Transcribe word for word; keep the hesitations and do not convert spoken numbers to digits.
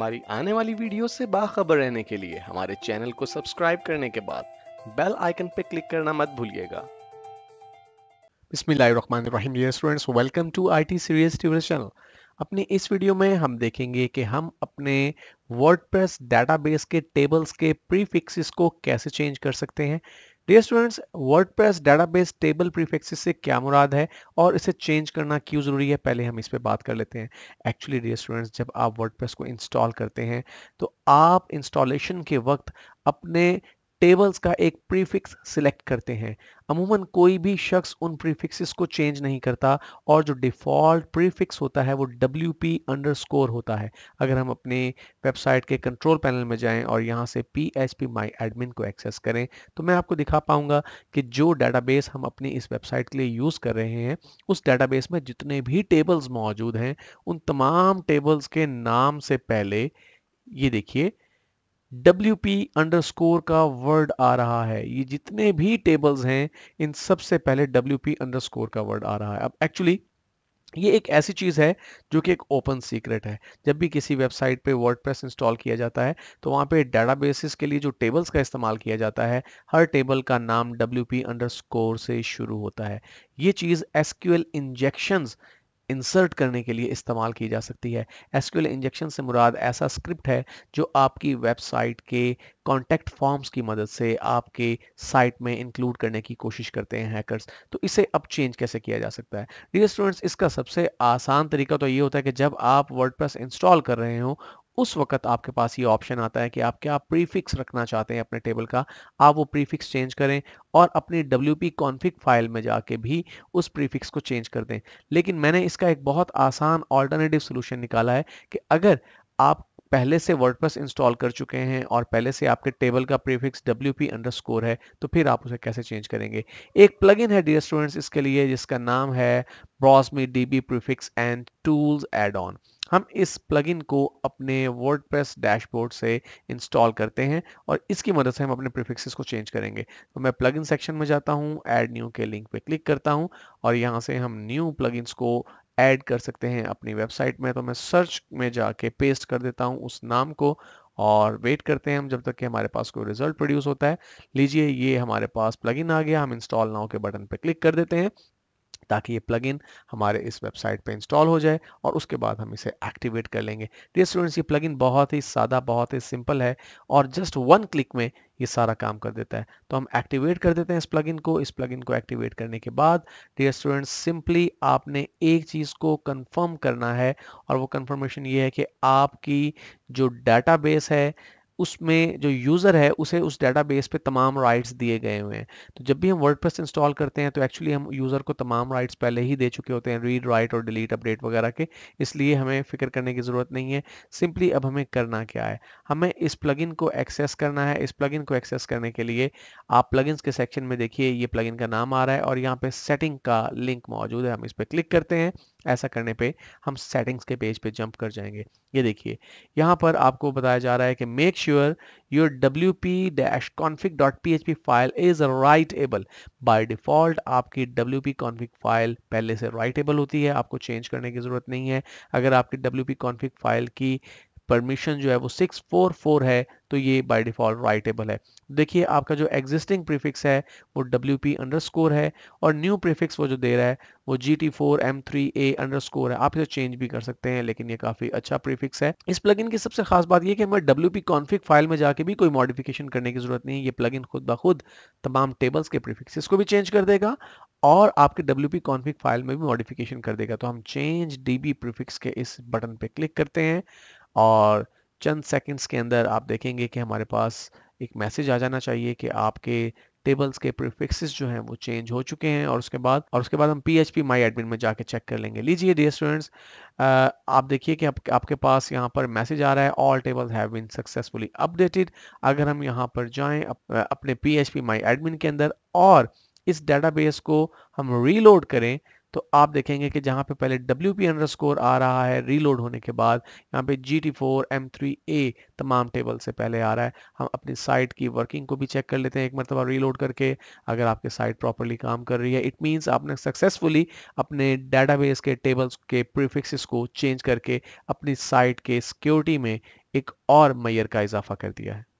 हमारी आने वाली वीडियो से बाखबर रहने के लिए हमारे चैनल को सब्सक्राइब करने के बाद बेल आइकन पर क्लिक करना मत भूलिएगा। बिस्मिल्लाहिर्रहमानिर्रहीम dear students, welcome to IT serious tutorial channel. अपनी इस वीडियो में हम देखेंगे कि हम अपने वर्डप्रेस डेटाबेस के टेबल्स के प्रीफिक्सेस को कैसे चेंज कर सकते हैं। Dear students, WordPress database table prefixes से क्या मुराद है और इसे चेंज करना क्यों ज़रूरी है, पहले हम इस पे बात कर लेते हैं। एक्चुअली डियर स्टूडेंट्स, जब आप वर्डप्रेस को इंस्टॉल करते हैं तो आप इंस्टॉलेशन के वक्त अपने टेबल्स का एक प्रीफिक्स सिलेक्ट करते हैं। अमूमन कोई भी शख्स उन प्रीफिक्सेस को चेंज नहीं करता और जो डिफ़ॉल्ट प्रीफिक्स होता है वो डब्ल्यू पी अंडरस्कोर होता है। अगर हम अपने वेबसाइट के कंट्रोल पैनल में जाएं और यहां से P H P my admin को एक्सेस करें तो मैं आपको दिखा पाऊंगा कि जो डेटाबेस हम अपनी इस वेबसाइट के लिए यूज़ कर रहे हैं उस डेटाबेस में जितने भी टेबल्स मौजूद हैं उन तमाम टेबल्स के नाम से पहले ये देखिए डब्ल्यू पी अंडरस्कोर का वर्ड आ रहा है। ये जितने भी टेबल्स हैं इन सबसे पहले डब्ल्यू पी अंडरस्कोर का वर्ड आ रहा है। अब एक्चुअली ये एक ऐसी चीज़ है जो कि एक ओपन सीक्रेट है। जब भी किसी वेबसाइट पे वर्डप्रेस इंस्टॉल किया जाता है तो वहाँ पे डेटाबेसेस के लिए जो टेबल्स का इस्तेमाल किया जाता है हर टेबल का नाम डब्ल्यू पी अंडरस्कोर से शुरू होता है। ये चीज़ S Q L injections insert करने के लिए इस्तेमाल की जा सकती है। एस क्यू एल इंजेक्शन से मुराद ऐसा स्क्रिप्ट है जो आपकी वेबसाइट के कॉन्टैक्ट फॉर्म्स की मदद से आपके साइट में इंक्लूड करने की कोशिश करते हैं हैकर्स। तो इसे अब चेंज कैसे किया जा सकता है? डियर स्टूडेंट्स, इसका सबसे आसान तरीका तो ये होता है कि जब आप वर्डप्रेस इंस्टॉल कर रहे हो उस वक्त आपके पास ये ऑप्शन आता है कि आप क्या प्रीफिक्स रखना चाहते हैं अपने टेबल का। आप वो प्रीफिक्स चेंज करें और अपनी डब्ल्यू पी कॉन्फिग फाइल में जाके भी उस प्रीफिक्स को चेंज कर दें। लेकिन मैंने इसका एक बहुत आसान ऑल्टरनेटिव सोल्यूशन निकाला है कि अगर आप पहले से वर्डप्रेस इंस्टॉल कर चुके हैं और पहले से आपके टेबल का प्रीफिक्स डब्ल्यू पी अंडरस्कोर है तो फिर आप उसे कैसे चेंज करेंगे। एक प्लगइन है डियर स्टूडेंट्स इसके लिए जिसका नाम है browse me DB prefix and tools add on. हम इस प्लगइन को अपने वर्डप्रेस डैशबोर्ड से इंस्टॉल करते हैं और इसकी मदद से हम अपने प्रीफिक्सेस को चेंज करेंगे। तो मैं प्लगइन सेक्शन में जाता हूं, ऐड न्यू के लिंक पे क्लिक करता हूं और यहां से हम न्यू प्लगइन्स को ऐड कर सकते हैं अपनी वेबसाइट में। तो मैं सर्च में जाके पेस्ट कर देता हूं उस नाम को और वेट करते हैं हम जब तक कि हमारे पास कोई रिजल्ट प्रोड्यूस होता है। लीजिए, ये हमारे पास प्लगइन आ गया। हम इंस्टॉल नाउ के बटन पे क्लिक कर देते हैं ताकि ये प्लगइन हमारे इस वेबसाइट पे इंस्टॉल हो जाए और उसके बाद हम इसे एक्टिवेट कर लेंगे। डियर स्टूडेंट्स, ये प्लगइन बहुत ही सादा, बहुत ही सिंपल है और जस्ट वन क्लिक में ये सारा काम कर देता है। तो हम एक्टिवेट कर देते हैं इस प्लगइन को। इस प्लगइन को एक्टिवेट करने के बाद डियर स्टूडेंट्स, सिंपली आपने एक चीज़ को कंफर्म करना है और वो कंफर्मेशन ये है कि आपकी जो डाटाबेस है उसमें जो यूज़र है उसे उस डेटाबेस पे तमाम राइट्स दिए गए हुए हैं। तो जब भी हम वर्डप्रेस इंस्टॉल करते हैं तो एक्चुअली हम यूज़र को तमाम राइट्स पहले ही दे चुके होते हैं, रीड, राइट और डिलीट, अपडेट वगैरह के। इसलिए हमें फ़िक्र करने की ज़रूरत नहीं है। सिंपली अब हमें करना क्या है, हमें इस प्लगइन को एक्सेस करना है। इस प्लगइन को एक्सेस करने के लिए आप प्लगइन्स के सेक्शन में देखिए, ये प्लगइन का नाम आ रहा है और यहाँ पे सेटिंग का लिंक मौजूद है। हम इस पर क्लिक करते हैं। ऐसा करने पे हम सेटिंग्स के पेज पे जंप कर जाएंगे। ये देखिए, यहाँ पर आपको बताया जा रहा है कि make sure your W P config dot P H P file is writable. By default आपकी डब्ल्यू पी कॉन्फिग फाइल पहले से राइटेबल होती है, आपको चेंज करने की ज़रूरत नहीं है। अगर आपकी डब्ल्यू पी कॉन्फिग फाइल की परमिशन जो है वो सिक्स फोर फोर है तो ये बाय डिफॉल्ट राइटेबल है। देखिए, आपका जो एग्जिस्टिंग प्रीफिक्स है वो डब्ल्यू पी अंडरस्कोर है और न्यू प्रीफिक्स वो जो दे रहा है वो G T four M three A underscore है। आप इसे चेंज भी कर सकते हैं लेकिन ये काफ़ी अच्छा प्रीफिक्स है। इस प्लगइन की सबसे खास बात ये कि हमें डब्ल्यू पी कॉन्फिग फाइल में जाके भी कोई मॉडिफिकेशन करने की ज़रूरत नहीं है। ये प्लगइन खुद ब खुद तमाम टेबल्स के प्रीफिक्सेस को भी चेंज कर देगा और आपके डब्ल्यू पी कॉन्फिग फाइल में भी मॉडिफिकेशन कर देगा। तो हम चेंज डीबी प्रीफिक्स के इस बटन पे क्लिक करते हैं और चंद सेकंड्स के अंदर आप देखेंगे कि हमारे पास एक मैसेज आ जाना चाहिए कि आपके टेबल्स के प्रीफिक्सेस जो हैं वो चेंज हो चुके हैं और उसके बाद और उसके बाद हम P H P my admin में जाके चेक कर लेंगे। लीजिए डियर स्टूडेंट्स, आप देखिए कि आप, आपके पास यहाँ पर मैसेज आ रहा है, all tables have been successfully updated. अगर हम यहाँ पर जाएं अप, अपने P H P my admin के अंदर और इस डेटाबेस को हम रीलोड करें तो आप देखेंगे कि जहाँ पे पहले डब्ल्यू पी अंडरस्कोर आ रहा है, रीलोड होने के बाद यहाँ पे G T four M three A तमाम टेबल से पहले आ रहा है। हम अपनी साइट की वर्किंग को भी चेक कर लेते हैं एक मरतबा रीलोड करके। अगर आपकी साइट प्रॉपरली काम कर रही है इट मीन्स आपने सक्सेसफुली अपने डेटाबेस के टेबल्स के प्रीफिक्सेस को चेंज करके अपनी साइट के सिक्योरिटी में एक और मैयर का इजाफा कर दिया है।